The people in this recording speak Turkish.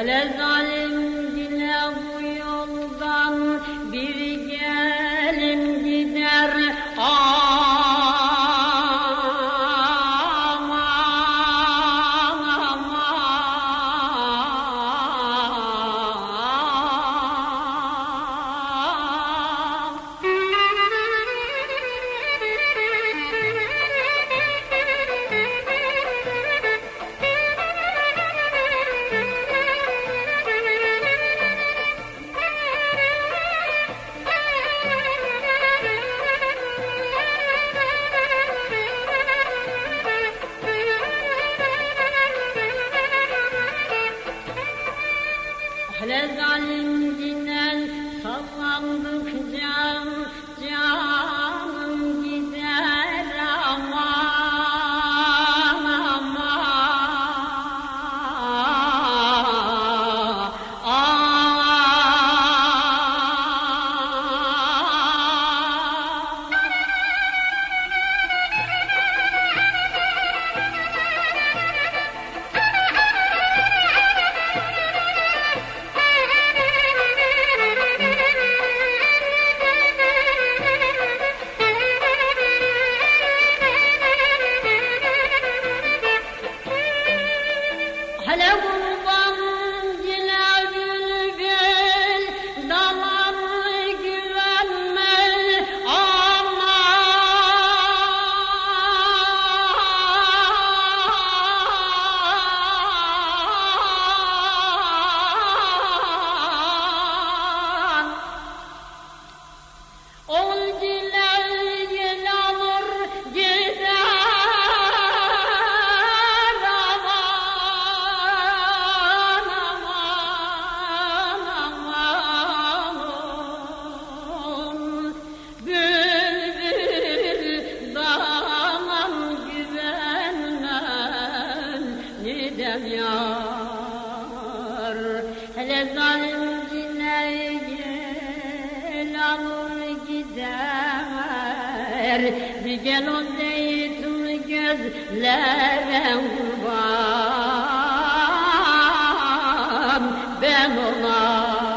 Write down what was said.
Hele zalim dile bu yoldan bir gelin gider. Hele zalim dinen sallandıkça canım gider aman aman. Hele kurban dile bülbül daman güvenmez aman. Ol dile yel alır gider. Yar, hele zalim yel alır gider. Bir gel o zeytin gözlere kurban ben ona.